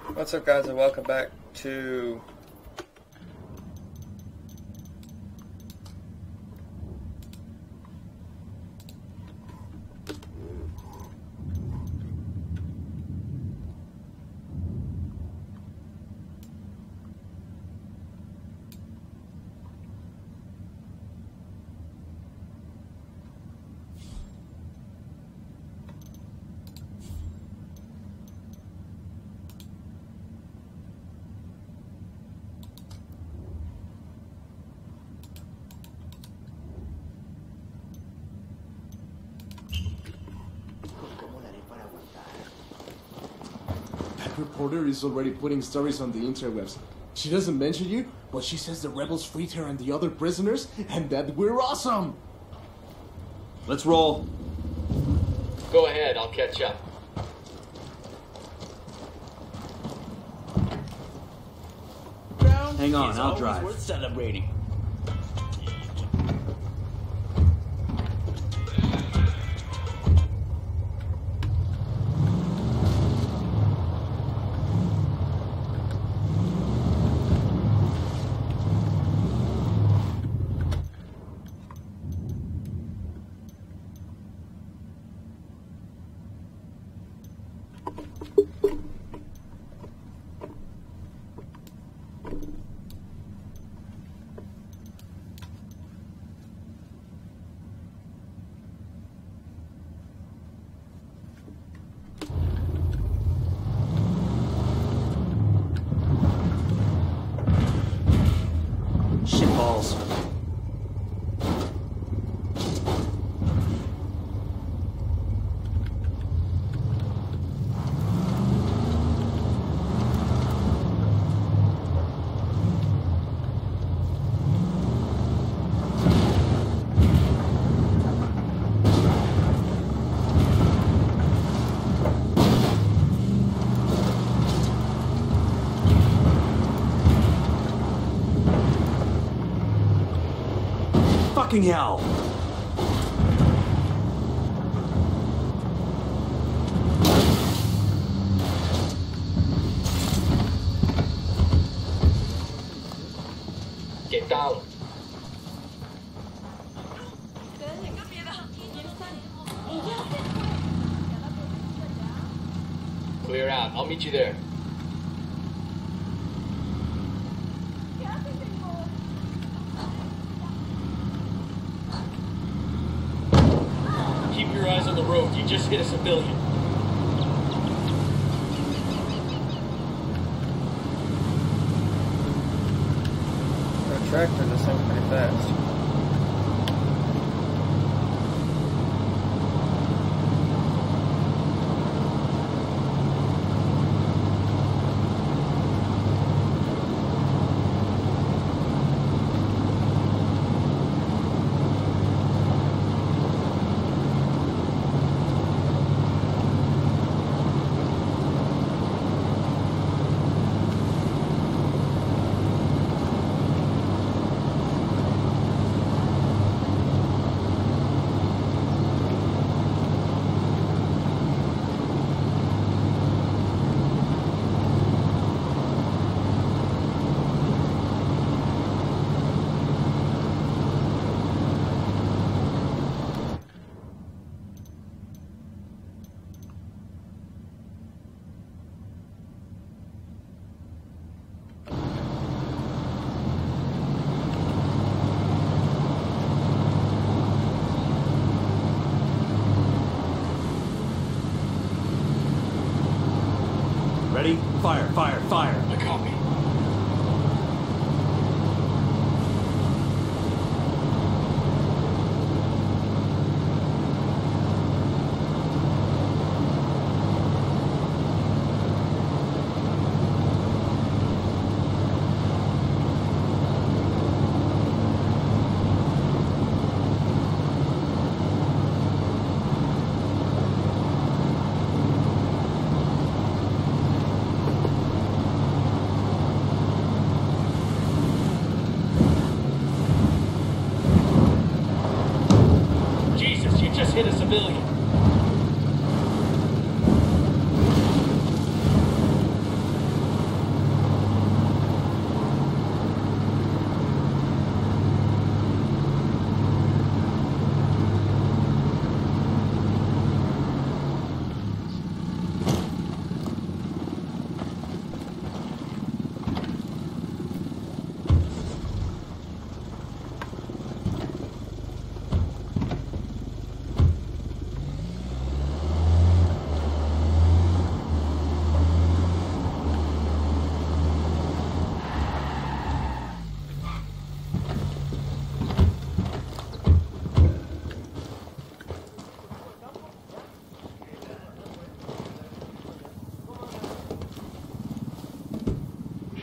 What's up, guys, and welcome back to Reporter is already putting stories on the interwebs. She doesn't mention you, but she says the rebels freed her and the other prisoners, and that we're awesome! Let's roll. Go ahead, I'll catch up. Hang on, I'll drive. Worth celebrating. Shitballs. Fucking hell! Get down. Clear out. I'll meet you there. Keep your eyes on the road. You just hit a civilian. our tractor. This thing's pretty fast. Ready? Fire, fire, fire. I copy.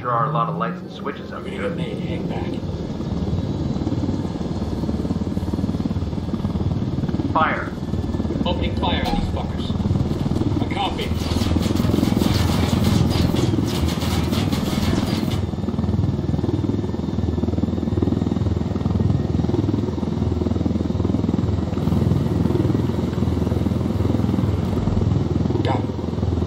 Sure are a lot of lights and switches up We're here. gonna get made. Hang back. Fire. Opening fire on these fuckers. A copy. Got it.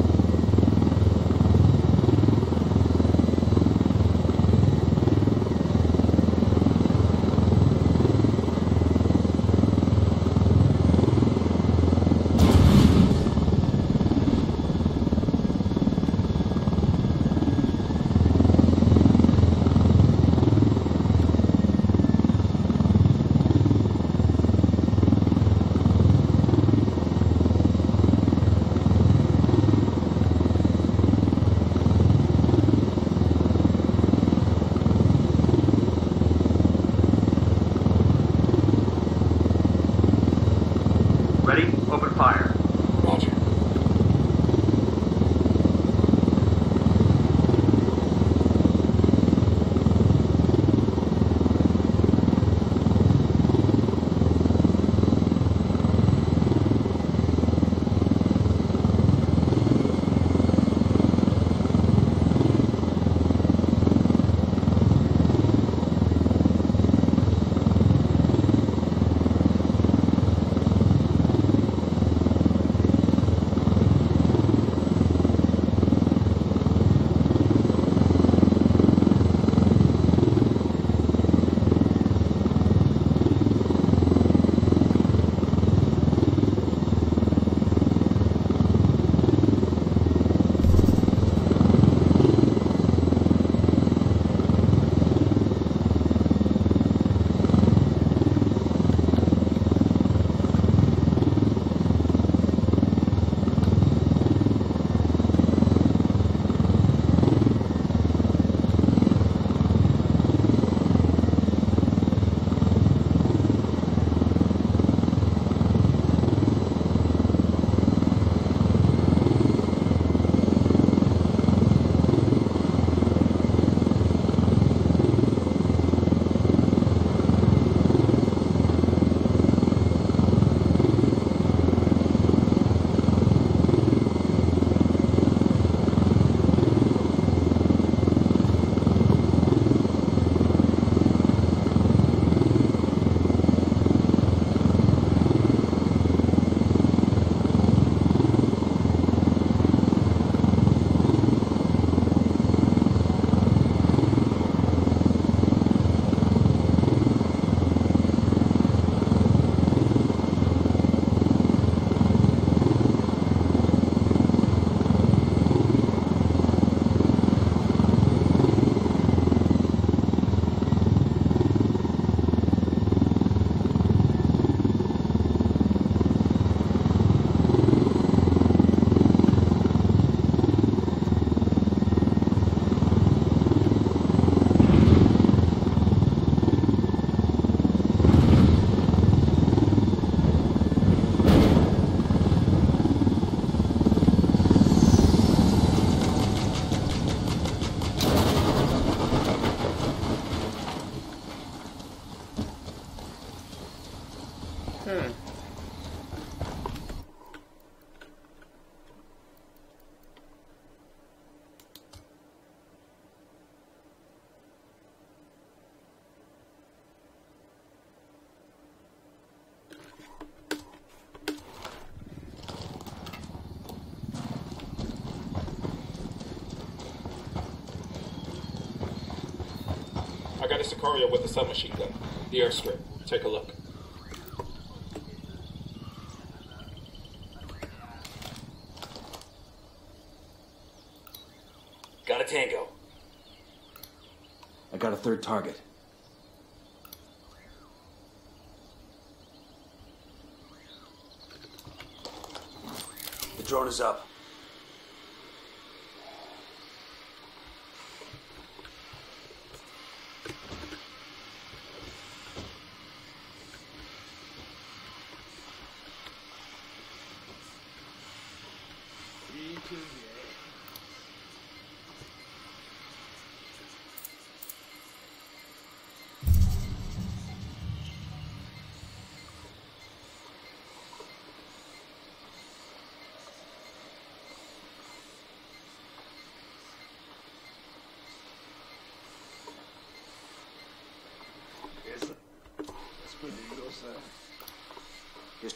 Ready? Open fire. Roger. I got a Sicario with a submachine gun. The airstrip. Take a look. Got a Tango. I got a third target. The drone is up.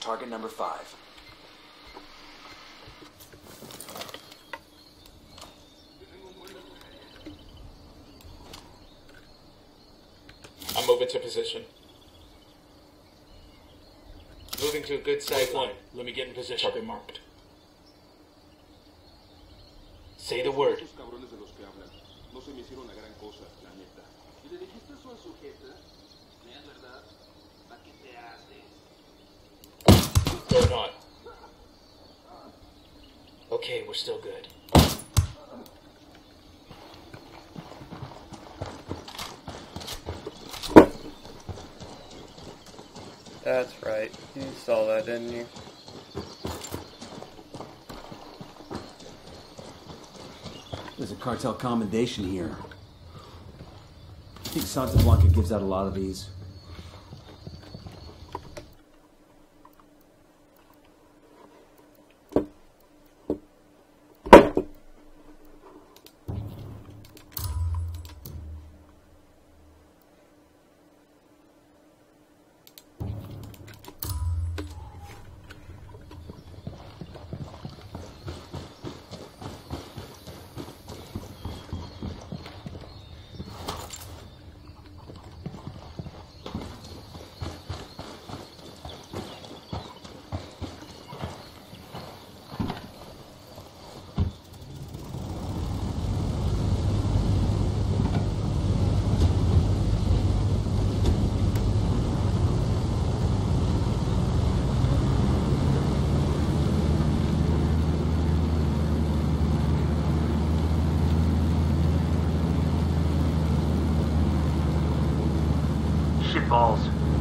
target number 5. I'm moving to position. Moving to a good sight line. Let me get in position. Target marked. Say the word. Esos cabrones de los que hablan no se me hicieron la gran cosa, la neta. ¿Y le dijiste eso a su jefe? ¿Es verdad? ¿Para qué te haces? Or not. Okay, we're still good. That's right. You saw that, didn't you? There's a cartel commendation here. I think Santa Blanca gives out a lot of these. Balls.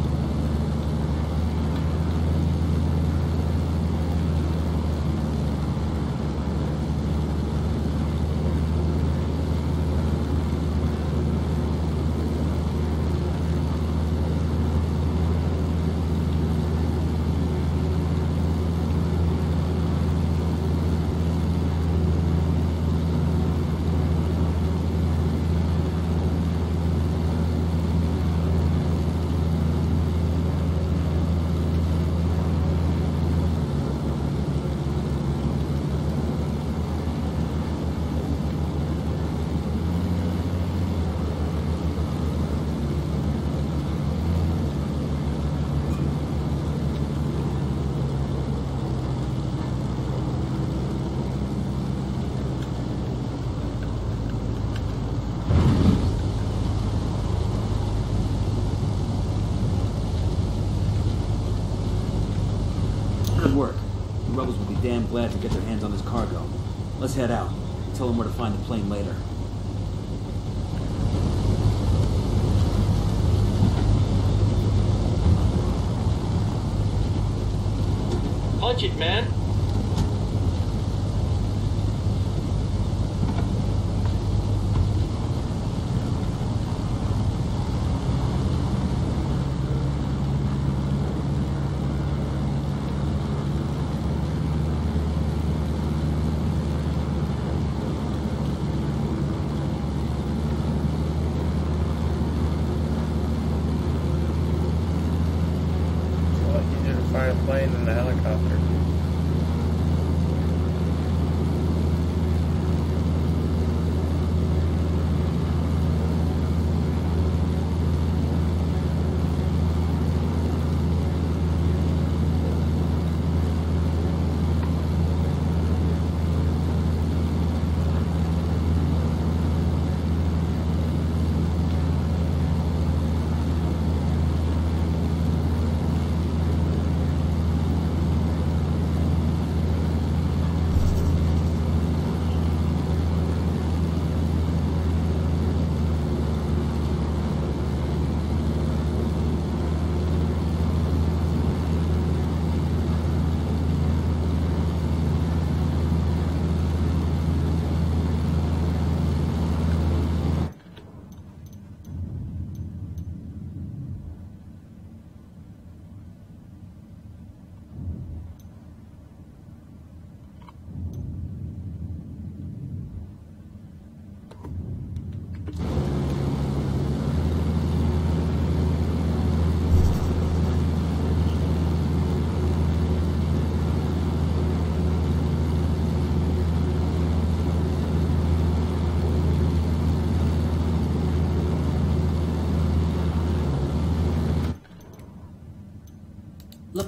Good work. The rebels will be damn glad to get their hands on this cargo. Let's head out. Tell them where to find the plane later. Punch it, man. It's a lot easier to find a plane than a helicopter.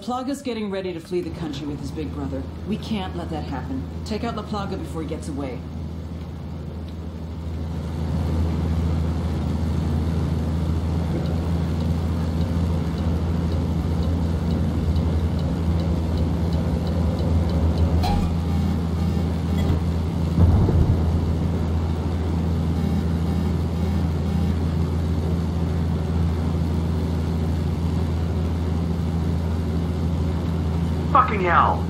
Plaga's getting ready to flee the country with his big brother. We can't let that happen. Take out La Plaga before he gets away. Fucking hell!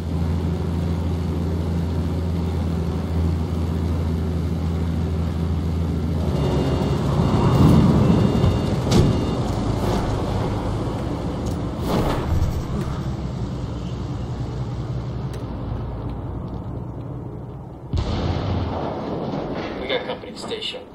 We got company. Stay sharp.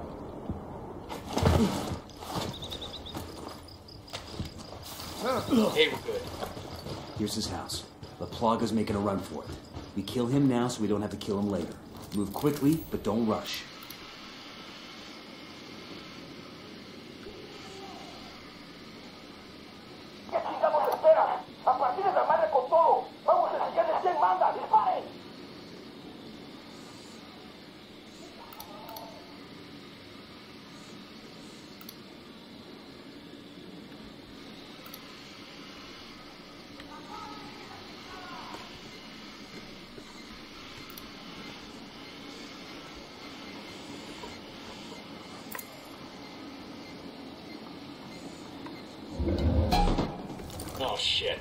Hey, we're good. Here's his house. La Plaga's making a run for it. We kill him now so we don't have to kill him later. Move quickly, but don't rush. Oh, shit.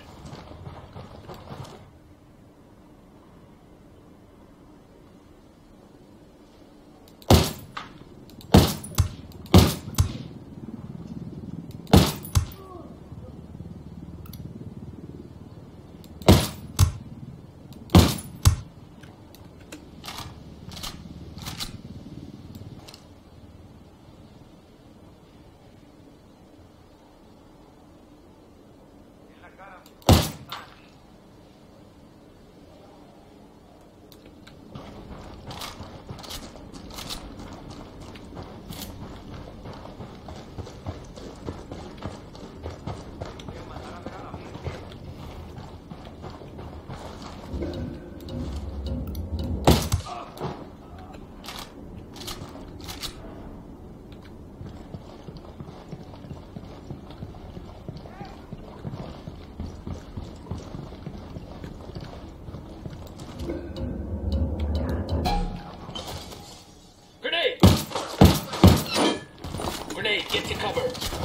Grenade, get to cover.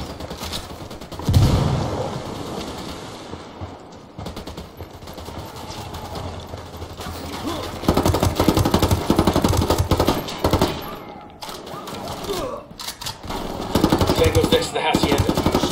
Tango's next to the hacienda.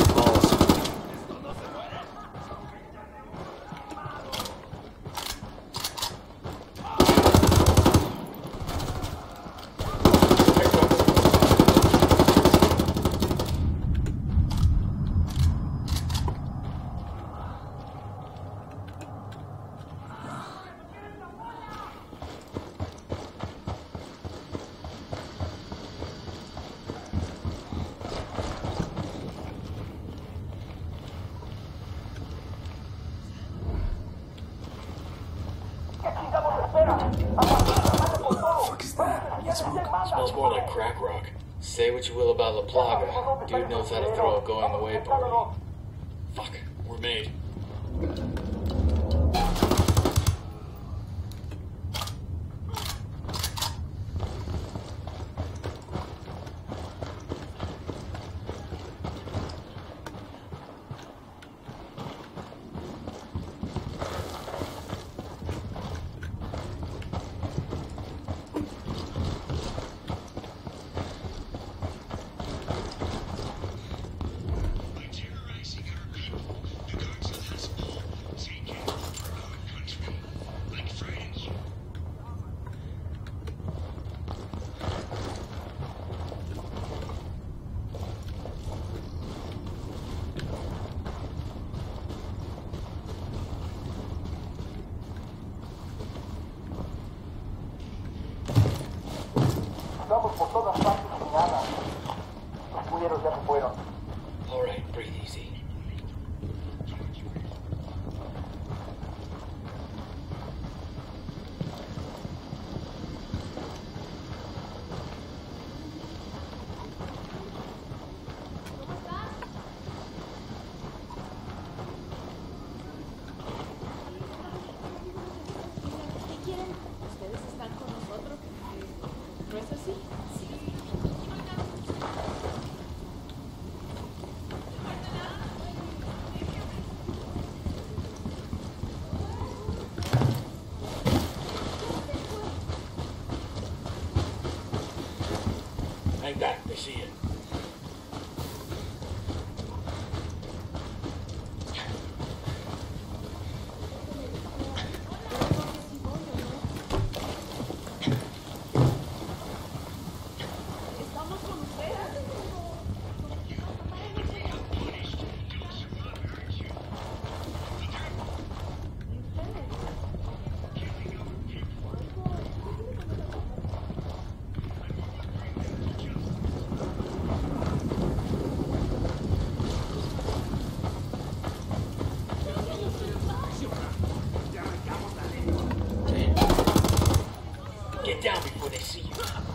Smells more like crack rock. Say what you will about La Plaga. Dude knows how to throw a going away party. Fuck, we're made. All right, breathe easy. ustedes están con nosotros. ¿No es así? Sí. Hang back, they see you. Get down before they see you.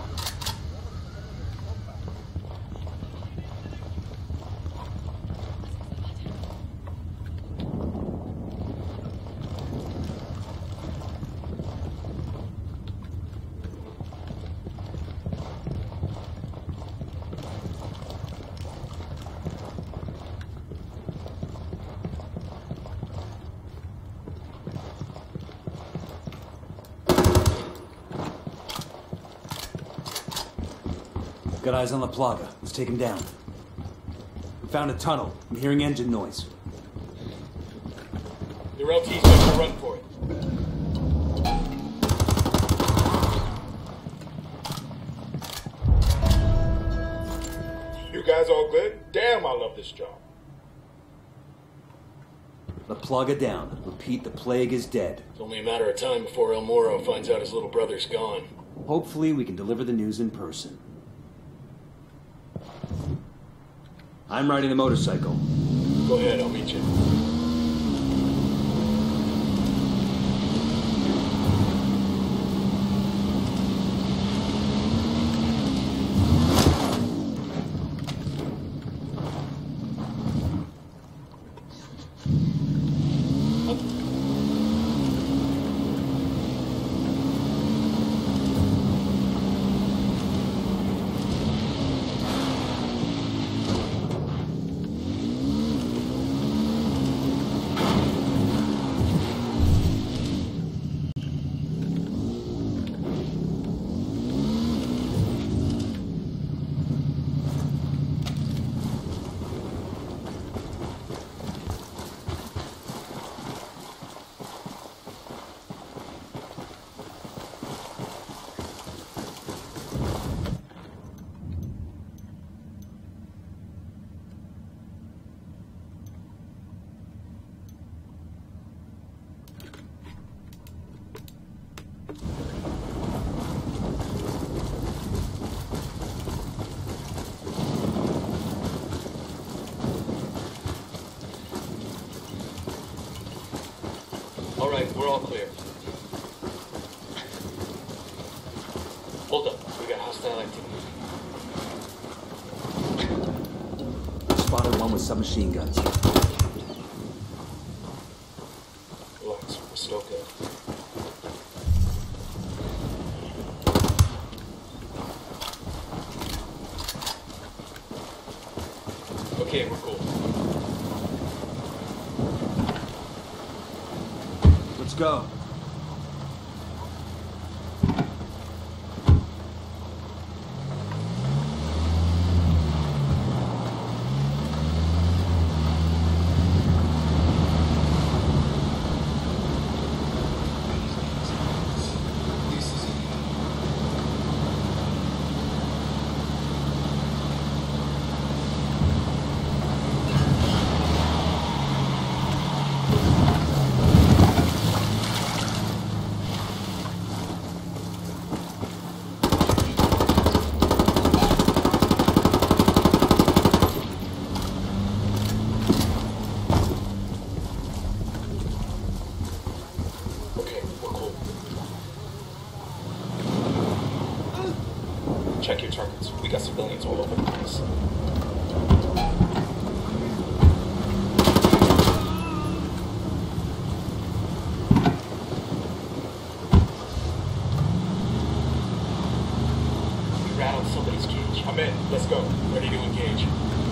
Got eyes on La Plaga. Let's take him down. We found a tunnel. I'm hearing engine noise. Your LT's going to run for it. You guys all good? Damn, I love this job. La Plaga down. Repeat, the plague is dead. It's only a matter of time before El Moro finds out his little brother's gone. Hopefully we can deliver the news in person. I'm riding the motorcycle. Go ahead, I'll meet you. All right, we're all clear. Hold up, we got hostile activity. Spotted one with submachine guns. Relax, we're still good. Okay, we're cool. Let's go. Check your targets. We got civilians all over the place. I'm in. Let's go. Ready to engage.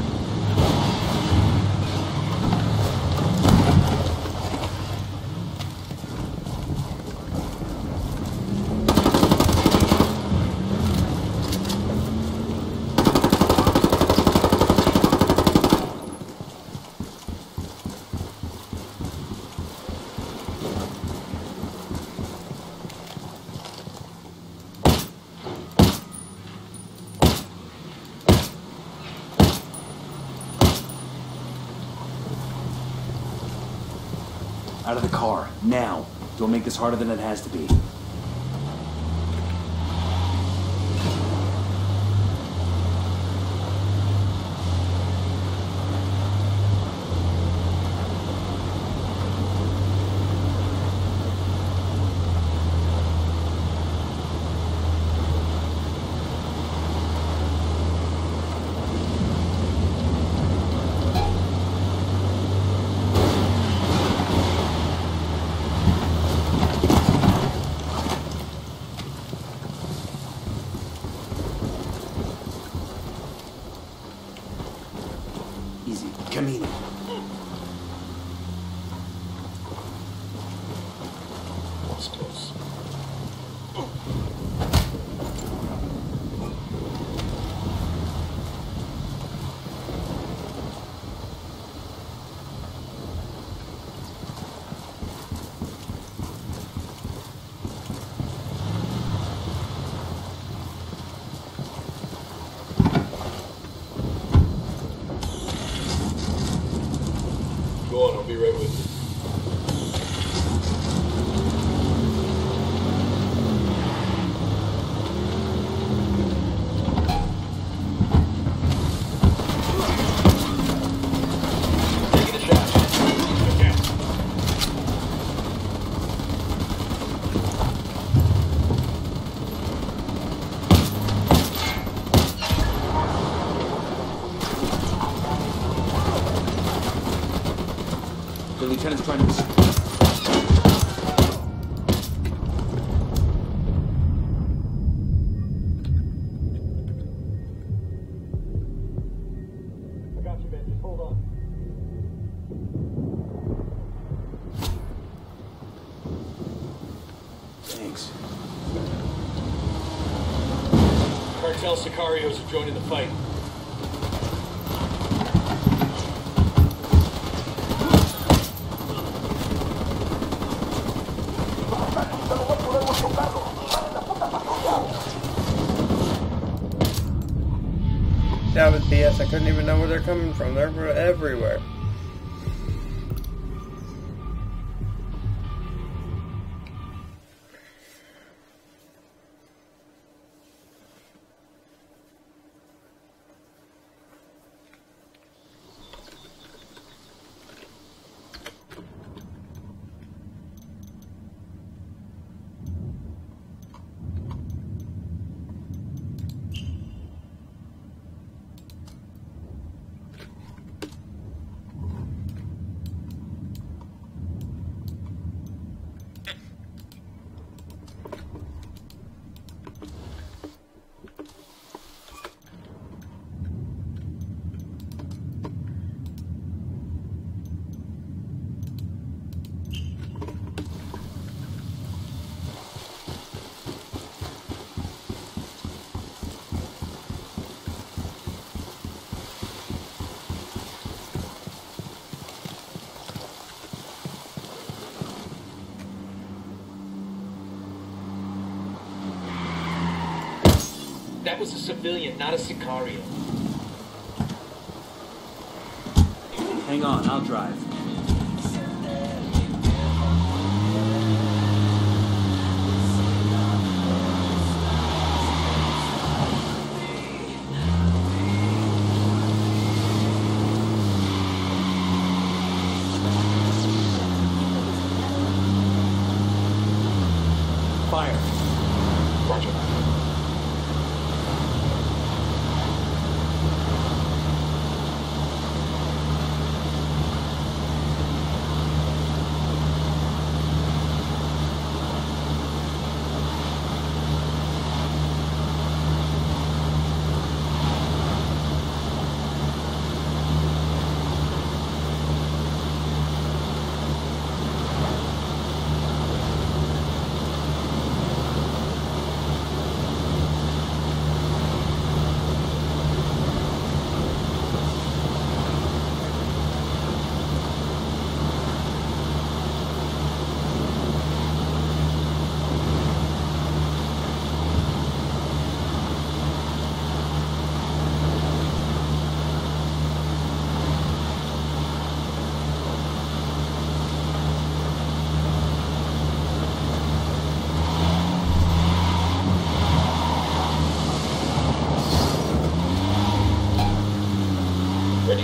Out of the car, now. Don't make this harder than it has to be. Easy. Camino. That's close. Go on, I'll be right with you. Taking a shot. Okay. The lieutenant's trying to... I got you, man. Just hold on. Thanks. Cartel Sicarios are joining the fight. That was BS. I couldn't even know where they're coming from. They're everywhere. That was a civilian, not a Sicario. Hang on, I'll drive. Fire. Roger.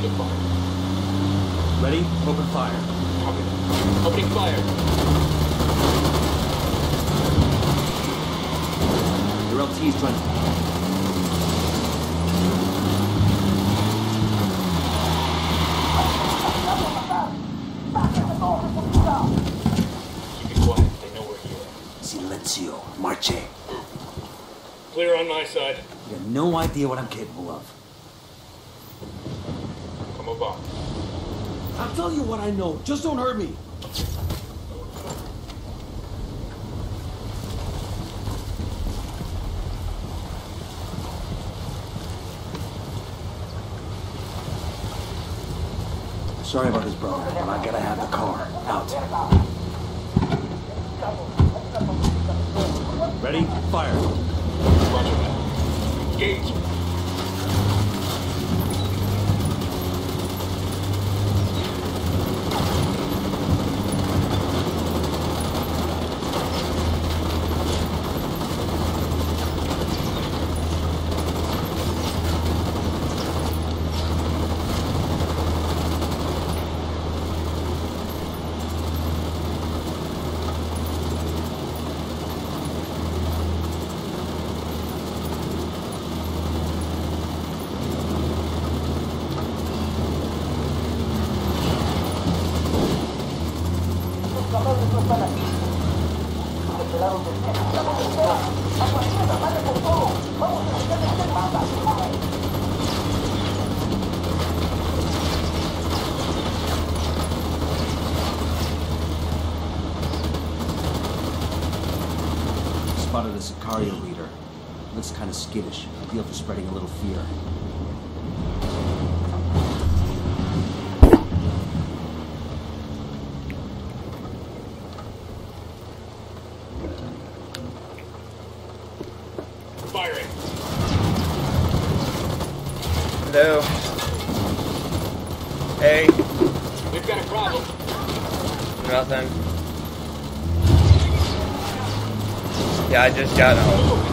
to fire. Ready? Open fire. Copy that. Opening fire. Your LT's trying to... Keep it quiet. They know we're here. Silenzio. Marche. Clear on my side. You have no idea what I'm capable of. Come about. I'll tell you what I know. Just don't hurt me. Sorry about this, brother, but I gotta have the car. Out. Ready? Fire. Roger that. Engage. Spotted a Sicario leader. Looks kind of skittish. Ideal for spreading a little fear. Firing. Hello. Hey. We've got a problem. Nothing. Yeah, I just got home.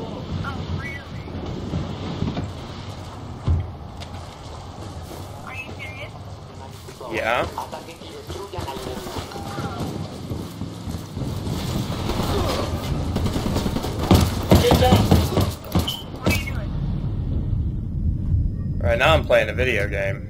Are you serious? Yeah. Get down. What are you doing? Right now I'm playing a video game.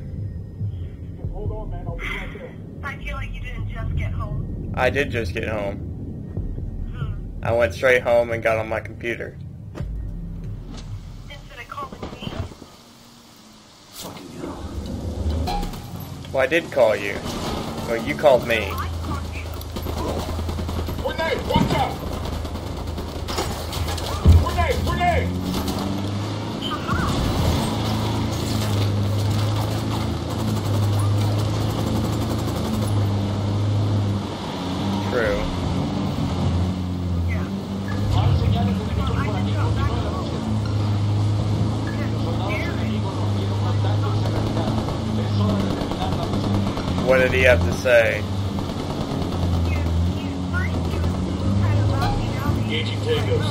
I feel like you didn't just get home. I did just get home. I went straight home and got on my computer. Instead of calling me. Fucking hell. Well, I did call you. Well, you called me. I called you. Grenade! Watch out! Grenade! Grenade! True. Yeah. Well, I just got back home. What did he have to say? Engaging Tangos.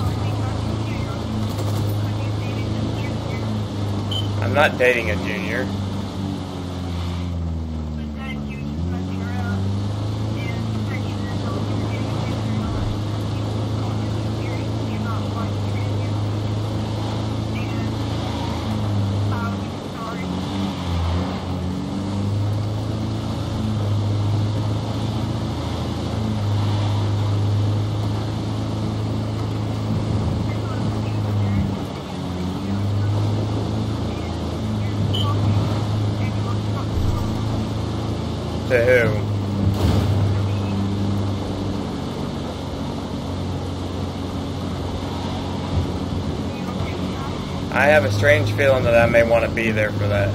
I'm not dating a junior. To who? I have a strange feeling that I may want to be there for that.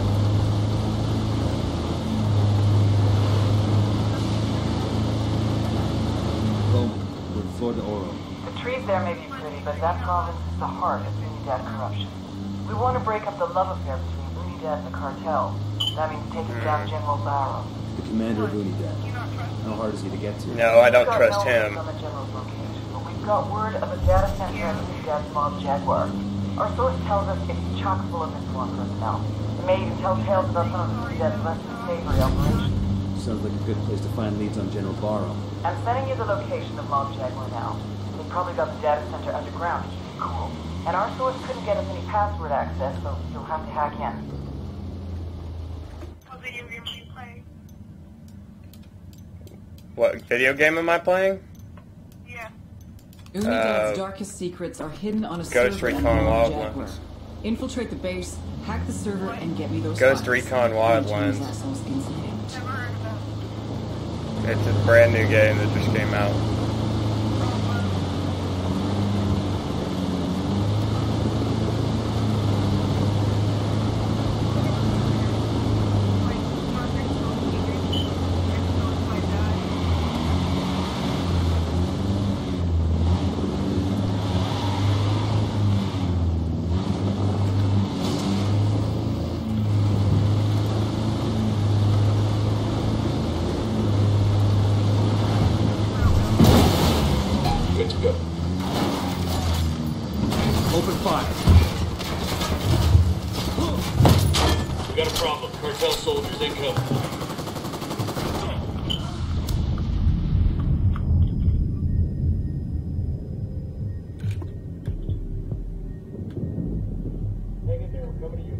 Bowman, we're in Flor de Oro. The trees there may be pretty, but that province is the heart of Unidad corruption. We want to break up the love affair between Unidad and the cartel. That means taking down General Barrow. The commander of Unidad. How hard is he to get to? No, I don't trust him. On the general's location, but we've got word of a data center at Unidad's mob Jaguar. Our source tells us it's chock full of Inform personnel. It may even tell tales about some of the dead's less than savory operations. Sounds like a good place to find leads on General Barrow. I'm sending you the location of Mob Jaguar now. They probably got the data center underground to keep it cool. And our source couldn't get us any password access, so you'll have to hack in. What video game are you playing? What video game am I playing? Yeah. Unidad's darkest secrets are hidden on a Ghost server in Recon Mob Jaguar. Wildlands. Infiltrate the base, hack the server, and get me those Ghost files. Recon Wildlands. These assholes inside. Never heard of that. It's a brand new game that just came out. Good to go. Open fire. We got a problem. Cartel soldiers incoming. Hang in there, we're coming to you.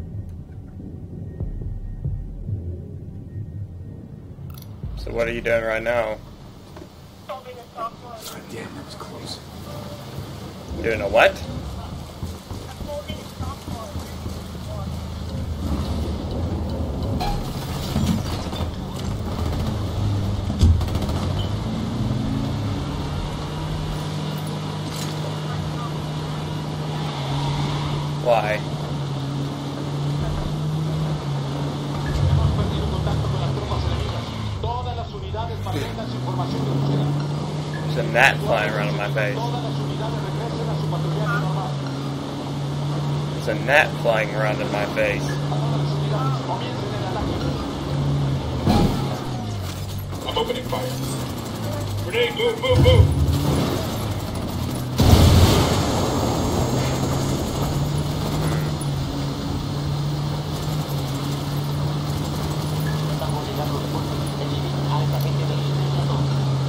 So what are you doing right now? Solving a software. Damn, that was close. Doing a what? I'm holding a software. Why? Hemos perdido contacto con las tropas enemigas. Todas las unidades mantengan su información de búsqueda. There's a gnat flying around in my face. Todas las unidades regresen a su patrullaje normal. There's a gnat flying around in my face. A todas las unidades, comiencen el ataque. I'm opening fire. Grenade, move, move, move! Estamos llegando reportes. Enemigo altamente peligroso.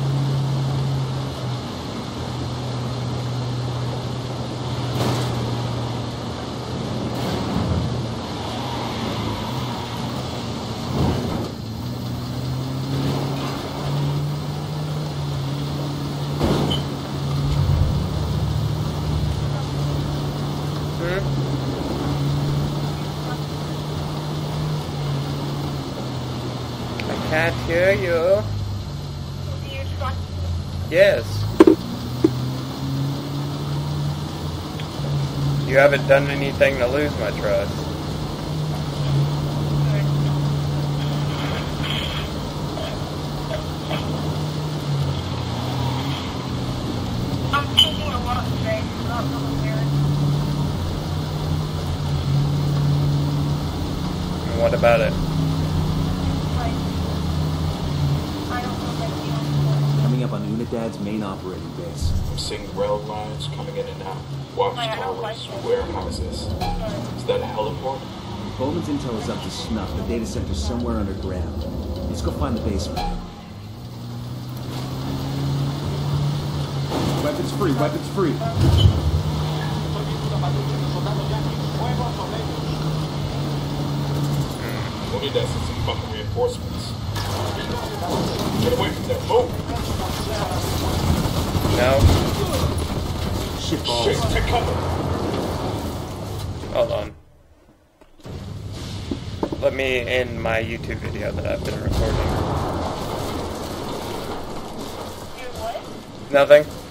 I can't hear you. Do you trust Yes. You haven't done anything to lose my trust. I'm thinking a lot today. Not really weird. And what about it? Like, I don't know if I feel Coming up on Unidad's main operating base. I'm seeing rail lines coming in and out. Watchtowers, warehouses. Is that a heliport? Bowman's intel is up to snuff. The data center's somewhere underground. Let's go find the basement. Weapons free, weapons free. Estoy viendo una patrulla de soldados yanquis. Fuego sobre ellos. We'll need that for some fucking reinforcements. Get away from there, move! No? Shit balls. Shit, take cover! Hold on. Let me end my YouTube video that I've been recording. Do what? Nothing.